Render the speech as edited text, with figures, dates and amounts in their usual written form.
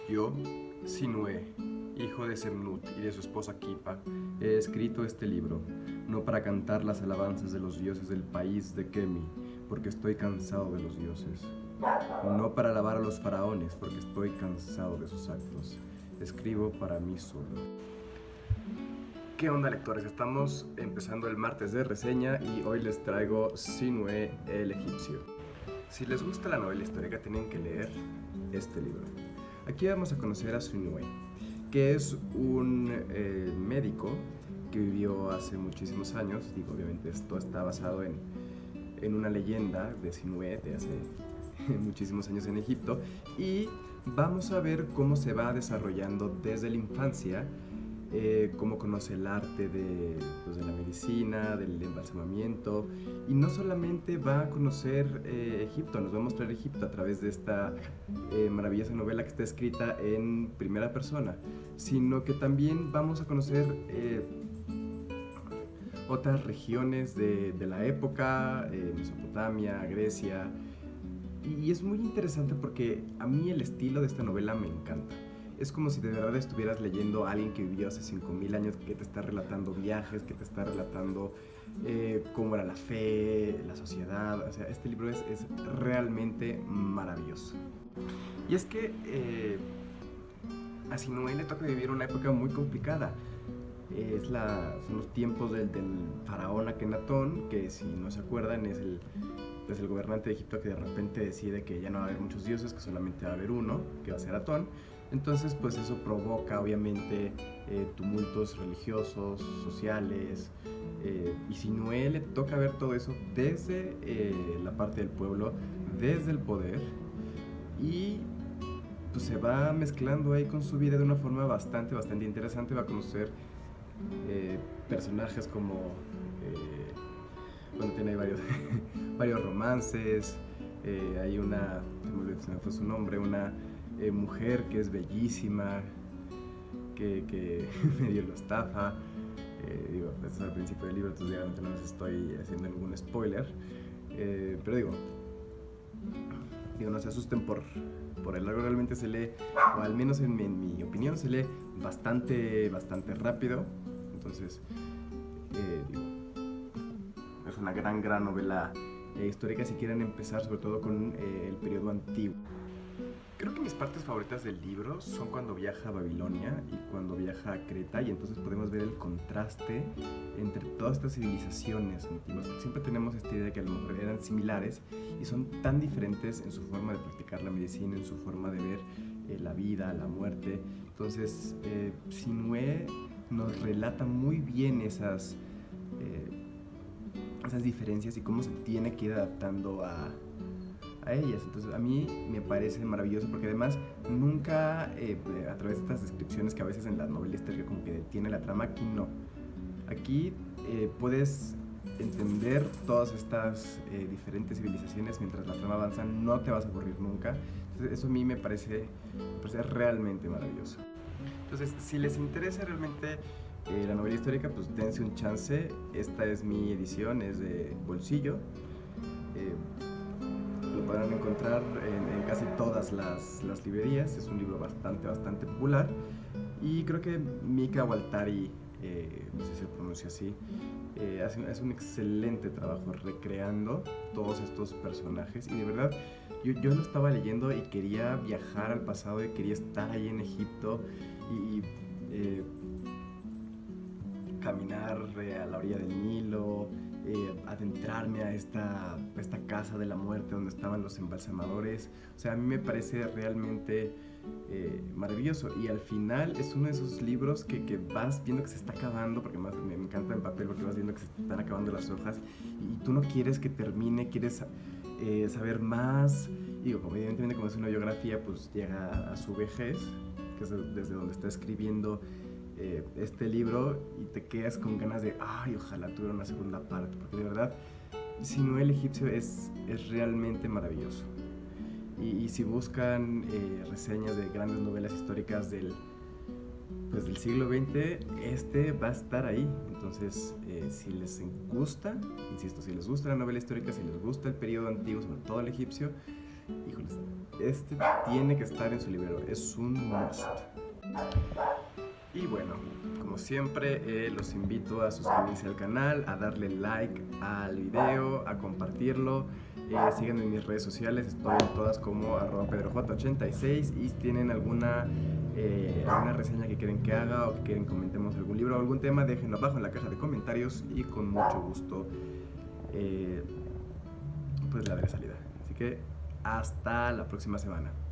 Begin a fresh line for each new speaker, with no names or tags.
Yo, Sinué, hijo de Semnut y de su esposa Kipa, he escrito este libro, no para cantar las alabanzas de los dioses del país de Kemi, porque estoy cansado de los dioses. No para alabar a los faraones, porque estoy cansado de sus actos. Escribo para mí solo. ¿Qué onda, lectores? Estamos empezando el martes de reseña y hoy les traigo Sinué el egipcio. Si les gusta la novela histórica, tienen que leer este libro. Aquí vamos a conocer a Sinué, que es un médico que vivió hace muchísimos años. Digo, obviamente esto está basado en una leyenda de Sinué de hace muchísimos años en Egipto, y vamos a ver cómo se va desarrollando desde la infancia, cómo conoce el arte de la medicina, del embalsamamiento, y no solamente va a conocer Egipto, nos va a mostrar Egipto a través de esta maravillosa novela que está escrita en primera persona, sino que también vamos a conocer otras regiones de la época, Mesopotamia, Grecia, y es muy interesante porque a mí el estilo de esta novela me encanta. Es como si de verdad estuvieras leyendo a alguien que vivió hace 5000 años, que te está relatando viajes, que te está relatando cómo era la fe, la sociedad. O sea, este libro es realmente maravilloso. Y es que a Sinué le toca vivir una época muy complicada. Son los tiempos del faraón Akenatón, que si no se acuerdan es el gobernante de Egipto que de repente decide que ya no va a haber muchos dioses, que solamente va a haber uno, que va a ser Atón. Entonces pues eso provoca obviamente tumultos religiosos, sociales, y Sinué le toca ver todo eso desde la parte del pueblo, desde el poder, y pues se va mezclando ahí con su vida de una forma bastante interesante. Va a conocer personajes como bueno, tiene varios varios romances. Hay una, se me fue su nombre, una mujer que es bellísima, que medio lo estafa. Digo, esto es al principio del libro, entonces obviamente no les estoy haciendo ningún spoiler, pero digo, no se asusten por el largo. Realmente se lee, o al menos en mi opinión, se lee bastante rápido. Entonces, digo, es una gran novela histórica si quieren empezar sobre todo con el periodo antiguo. Creo que mis partes favoritas del libro son cuando viaja a Babilonia y cuando viaja a Creta, y entonces podemos ver el contraste entre todas estas civilizaciones antiguas, porque siempre tenemos esta idea de que a lo mejor eran similares y son tan diferentes en su forma de practicar la medicina, en su forma de ver la vida, la muerte. Entonces Sinué nos relata muy bien esas diferencias y cómo se tiene que ir adaptando a ellas. Entonces a mí me parece maravilloso porque además nunca a través de estas descripciones que a veces en la novela histórica como que detiene la trama, aquí no. Aquí puedes entender todas estas diferentes civilizaciones mientras la trama avanza, no te vas a aburrir nunca. Entonces eso a mí me parece realmente maravilloso. Entonces si les interesa realmente la novela histórica, pues dense un chance. Esta es mi edición, es de bolsillo. Lo podrán encontrar en casi todas las librerías. Es un libro bastante popular, y creo que Mika Waltari, no sé si se pronuncia así, hace un excelente trabajo recreando todos estos personajes. Y de verdad yo lo estaba leyendo y quería viajar al pasado, y quería estar ahí en Egipto y caminar a la orilla del Nilo, adentrarme a esta casa de la muerte donde estaban los embalsamadores. O sea, a mí me parece realmente maravilloso, y al final es uno de esos libros que vas viendo que se está acabando, porque más me encanta en papel, porque vas viendo que se están acabando las hojas y tú no quieres que termine, quieres saber más. Y digo, evidentemente como es una biografía, pues llega a su vejez, que es desde donde está escribiendo este libro, y te quedas con ganas de ay, ojalá tuviera una segunda parte, porque de verdad Sinué el egipcio es realmente maravilloso. Y si buscan reseñas de grandes novelas históricas del siglo XX, este va a estar ahí. Entonces si les gusta, insisto, si les gusta la novela histórica, si les gusta el periodo antiguo, sobre todo el egipcio, híjoles, este tiene que estar en su librero, es un must. Y bueno, como siempre, los invito a suscribirse al canal, a darle like al video, a compartirlo. Síganme en mis redes sociales, estoy en todas como @pedroj86, y si tienen alguna reseña que quieren que haga, o que quieren comentemos algún libro o algún tema, déjenlo abajo en la caja de comentarios y con mucho gusto pues le daré salida. Así que hasta la próxima semana.